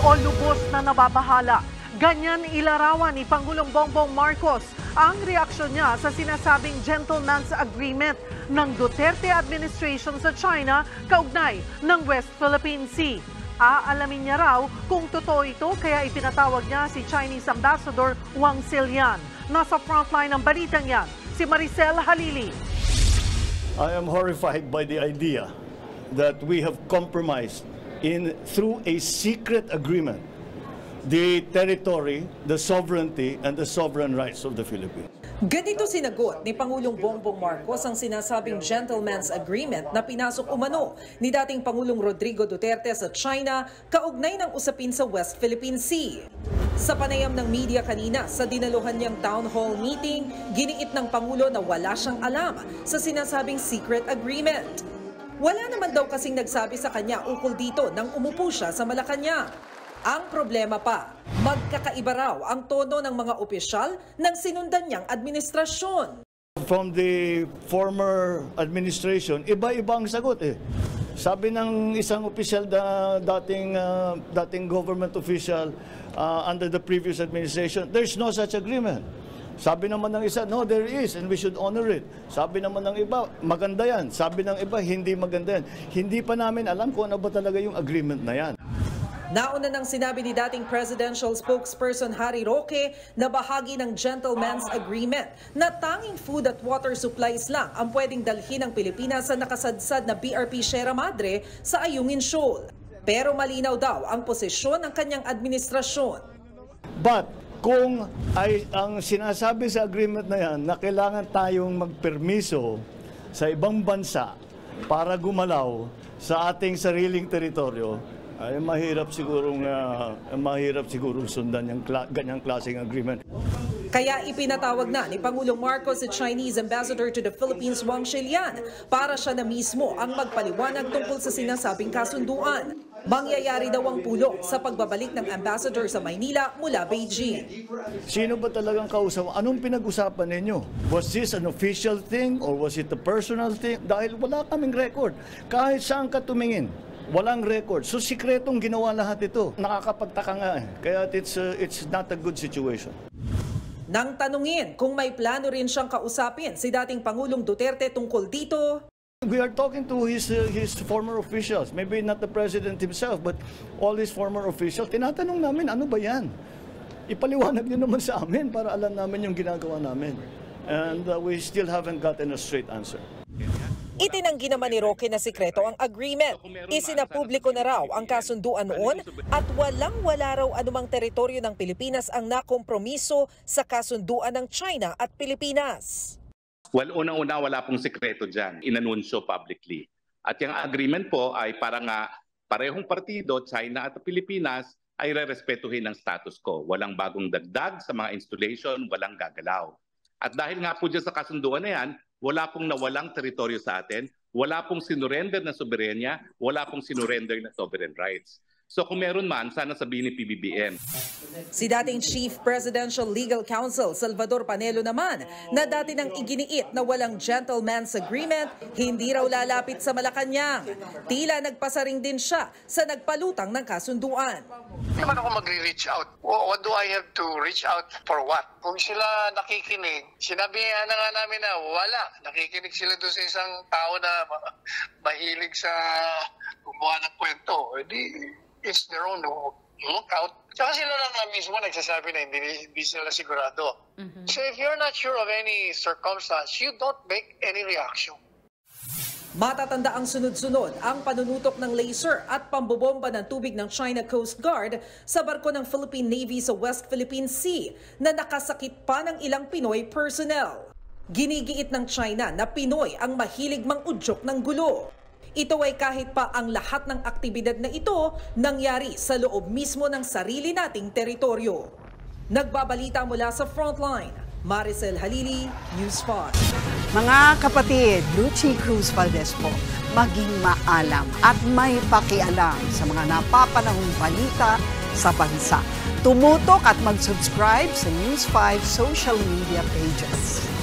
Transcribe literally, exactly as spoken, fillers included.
o lubos na nababahala. Ganyan ilarawan ni Pangulong Bongbong Marcos ang reaksyon niya sa sinasabing gentleman's agreement ng Duterte administration sa China kaugnay ng West Philippine Sea. Aalamin niya raw kung totoo ito kaya ipinatawag niya si Chinese Ambassador Wang Xilian. Nasa frontline ng balitang yan, si Maricel Halili. I am horrified by the idea that we have compromised in through a secret agreement the territory, the sovereignty, and the sovereign rights of the Philippines. Ganito sinagot ni Pangulong Bongbong Marcos ang sinasabing gentleman's agreement na pinasok umano ni dating Pangulong Rodrigo Duterte sa China kaugnay ng usapin sa West Philippine Sea. Sa panayam ng media kanina sa dinaluhan niyang town hall meeting, giniit ng Pangulo na wala siyang alam sa sinasabing secret agreement. Wala naman daw kasing nagsabi sa kanya ukol dito nang umupo siya sa Malacanang. Ang problema pa, magkakaiba raw ang tono ng mga opisyal ng sinundan niyang administrasyon. From the former administration, iba-iba ang sagot eh. Sabi ng isang opisyal na dating, uh, dating government official uh, under the previous administration, there's no such agreement. Sabi naman ng isa, no, there is and we should honor it. Sabi naman ng iba, maganda yan. Sabi ng iba, hindi maganda yan. Hindi pa namin alam kung ano ba talaga yung agreement na yan. Nauna nang sinabi ni dating presidential spokesperson Harry Roque na bahagi ng gentleman's agreement na tanging food at water supplies lang ang pwedeng dalhin ng Pilipinas sa nakasadsad na B R P Sierra Madre sa Ayungin Shoal. Pero malinaw daw ang posisyon ng kanyang administrasyon. But kung ay ang sinasabi sa agreement na yan na kailangan tayong magpermiso sa ibang bansa para gumalaw sa ating sariling teritoryo, ay mahirap sigurong uh, mahirap sigurong sundan yung kla ganyang klaseng agreement. Kaya ipinatawag na ni Pangulong Marcos si Chinese Ambassador to the Philippines Wang Xilian para siya na mismo ang magpaliwanag tungkol sa sinasabing kasunduan. Mangyayari daw ang pulong sa pagbabalik ng ambassador sa Maynila mula Beijing. Sino ba talagang kausap? Anong pinag-usapan ninyo? Was this an official thing or was it a personal thing? Dahil wala kaming record. Kahit saan ka tumingin, walang record. So sikretong ginawa lahat ito. Nakakapagtaka nga eh. Kaya it's, uh, it's not a good situation. Nang tanungin kung may plano rin siyang kausapin si dating Pangulong Duterte tungkol dito, we are talking to his, uh, his former officials. Maybe not the president himself, but all his former officials. Tinatanong namin, ano ba yan? Ipaliwanag niyo naman sa amin para alam namin yung ginagawa namin. And uh, we still haven't gotten a straight answer. Itinanggi naman ni Roque na sikreto ang agreement. Isinapubliko na raw ang kasunduan noon at walang-wala raw anumang teritoryo ng Pilipinas ang nakompromiso sa kasunduan ng China at Pilipinas. Well, unang-una wala pong sikreto dyan. Inanunsyo publicly. At yung agreement po ay para nga parehong partido, China at Pilipinas, ay re-respetuhin ang status quo. Walang bagong dagdag sa mga installation, walang gagalaw. At dahil nga po dyan sa kasunduan na yan, wala pong nawalang teritoryo sa atin, wala pong sinurrender na soberenya, wala pong sinurrender na sovereign rights. So kung meron man, sana sabihin ni P B B M. Si dating Chief Presidential Legal Counsel Salvador Panelo naman na dati nang iginiit na walang gentleman's agreement, hindi raw lalapit sa Malacanang. Tila nagpasaring din siya sa nagpalutang ng kasunduan. Hindi naman ako magre-reach out. What do I have to reach out for what? Kung sila nakikinig, sinabi na nga namin na wala. Nakikinig sila doon sa isang tao na mahilig sa gumawa ng kwento. Hindi, it's their own lookout. Tsaka sila lang na mismo nagsasabi na hindi, hindi sila sigurado. Mm-hmm. So if you're not sure of any circumstance, you don't make any reaction. Matatanda ang sunod-sunod ang panunutok ng laser at pambobomba ng tubig ng China Coast Guard sa barko ng Philippine Navy sa West Philippine Sea na nakasakit pa ng ilang Pinoy personnel. Ginigiit ng China na Pinoy ang mahilig mang-udyok ng gulo. Ito ay kahit pa ang lahat ng aktibidad na ito nangyari sa loob mismo ng sarili nating teritoryo. Nagbabalita mula sa Frontline, Maricel Halili, News five. Mga kapatid, Lucy Cruz Valdez po, maging maalam at may pakialam sa mga napapanahong balita sa bansa. Tumutok at mag-subscribe sa News five social media pages.